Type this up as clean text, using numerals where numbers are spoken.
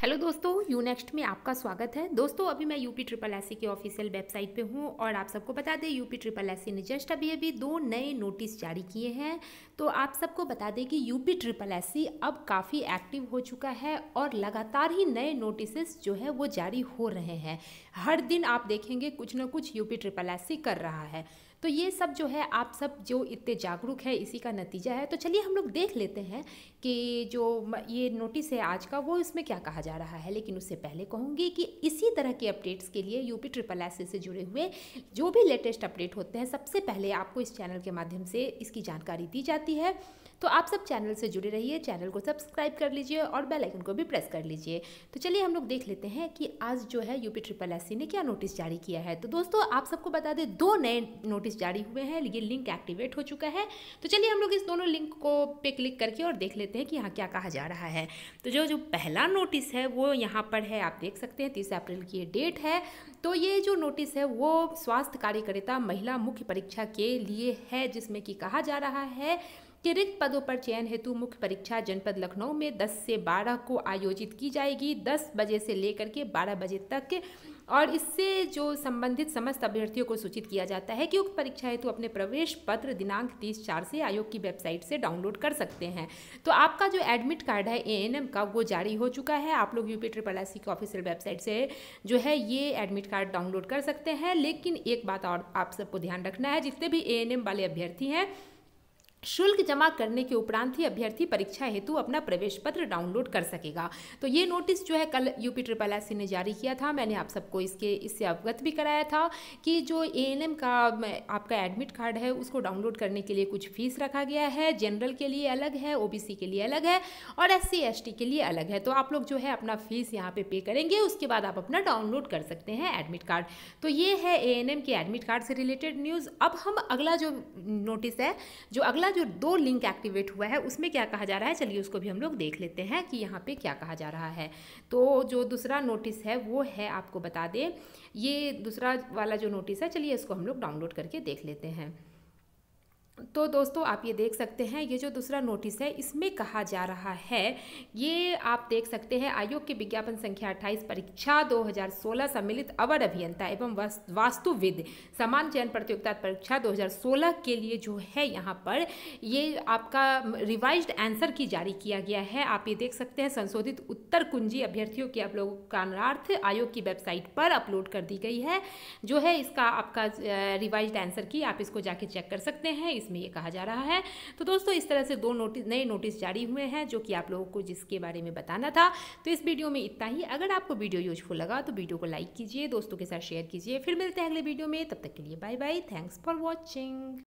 Hello दोस्तों, you next में आपका स्वागत है। दोस्तों, अभी मैं यूपी ट्रिपल एससी के ऑफिशियल वेबसाइट पे हूँ और आप सबको बता दें यूपी ट्रिपल एससी ने जस्ट अभी दो नए नोटिस जारी किए हैं। तो आप सबको बता दें कि यूपी ट्रिपल एससी अब काफ़ी एक्टिव हो चुका है और लगातार ही नए नोटिस जो है वो जारी हो रहे हैं। हर दिन आप देखेंगे कुछ ना कुछ यूपी ट्रिपल एससी कर रहा है। तो ये सब जो है आप सब जो इतने जागरूक है इसी का नतीजा है। तो चलिए हम लोग देख लेते हैं कि जो ये नोटिस है आज का वो इसमें क्या कहा जा रहा है। लेकिन उससे पहले कहूँगी कि इसी तरह के अपडेट्स के लिए यूपी ट्रिपल एससी से जुड़े हुए जो भी लेटेस्ट अपडेट होते हैं सबसे पहले आपको इस चैनल के माध्यम से इसकी जानकारी दी जाती है। तो आप सब चैनल से जुड़े रहिए, चैनल को सब्सक्राइब कर लीजिए और बेल आइकन को भी प्रेस कर लीजिए। तो चलिए हम लोग देख लेते हैं कि आज जो है यूपी ट्रिपल एससी ने क्या नोटिस जारी किया है। तो दोस्तों आप सबको बता दें दो नए नोटिस जारी हुए हैं, ये लिंक एक्टिवेट हो चुका है। तो चलिए हम लोग इस दोनों लिंक को पे क्लिक करके और देख लेते हैं कि यहाँ क्या कहा जा रहा है। तो जो पहला नोटिस है वो यहाँ पर है, आप देख सकते हैं 30 अप्रैल की ये डेट है। तो ये जो नोटिस है वो स्वास्थ्य कार्यकर्ता महिला मुख्य परीक्षा के लिए है, जिसमें कि कहा जा रहा है कि रिक्त पदों पर चयन हेतु मुख्य परीक्षा जनपद लखनऊ में 10 से 12 को आयोजित की जाएगी, 10 बजे से लेकर के 12 बजे तक। और इससे जो संबंधित समस्त अभ्यर्थियों को सूचित किया जाता है कि उक्त परीक्षा हेतु अपने प्रवेश पत्र दिनांक 30/4 से आयोग की वेबसाइट से डाउनलोड कर सकते हैं। तो आपका जो एडमिट कार्ड है एएनएम का वो जारी हो चुका है। आप लोग यूपी ट्रिपल एससी की ऑफिशियल वेबसाइट से जो है ये एडमिट कार्ड डाउनलोड कर सकते हैं। लेकिन एक बात और आप सबको ध्यान रखना है, जितने भी एएनएम वाले अभ्यर्थी हैं शुल्क जमा करने के उपरांत ही अभ्यर्थी परीक्षा हेतु अपना प्रवेश पत्र डाउनलोड कर सकेगा। तो ये नोटिस जो है कल यूपी ट्रिपल एससी ने जारी किया था। मैंने आप सबको इससे अवगत भी कराया था कि जो एएनएम का आपका एडमिट कार्ड है उसको डाउनलोड करने के लिए कुछ फीस रखा गया है। जनरल के लिए अलग है, ओबीसी के लिए अलग है और एससी एसटी के लिए अलग है। तो आप लोग जो है अपना फीस यहाँ पे करेंगे, उसके बाद आप अपना डाउनलोड कर सकते हैं एडमिट कार्ड। तो ये है एएनएम के एडमिट कार्ड से रिलेटेड न्यूज़। अब हम अगला जो नोटिस है, जो अगला जो दो लिंक एक्टिवेट हुआ है उसमें क्या कहा जा रहा है, चलिए उसको भी हम लोग देख लेते हैं कि यहाँ पे क्या कहा जा रहा है। तो जो दूसरा नोटिस है वो है, आपको बता दें ये दूसरा वाला जो नोटिस है, चलिए इसको हम लोग डाउनलोड करके देख लेते हैं। तो दोस्तों आप ये देख सकते हैं ये जो दूसरा नोटिस है इसमें कहा जा रहा है, ये आप देख सकते हैं आयोग के विज्ञापन संख्या 28 परीक्षा 2016 सम्मिलित अवर अभियंता एवं वास्तुविद समान चयन प्रतियोगिता परीक्षा 2016 के लिए जो है यहाँ पर ये आपका रिवाइज्ड आंसर की जारी किया गया है। आप ये देख सकते हैं संशोधित उत्तर कुंजी अभ्यर्थियों के अवलोकनार्थ आयोग की वेबसाइट पर अपलोड कर दी गई है। जो है इसका आपका रिवाइज्ड आंसर की आप इसको जाके चेक कर सकते हैं, इसमें ये कहा जा रहा है। तो दोस्तों इस तरह से दो नए नोटिस जारी हुए हैं जो कि आप लोगों को जिसके बारे में बताना था। तो इस वीडियो में इतना ही। अगर आपको वीडियो यूजफुल लगा तो वीडियो को लाइक कीजिए, दोस्तों के साथ शेयर कीजिए। फिर मिलते हैं अगले वीडियो में, तब तक के लिए bye bye, thanks for watching.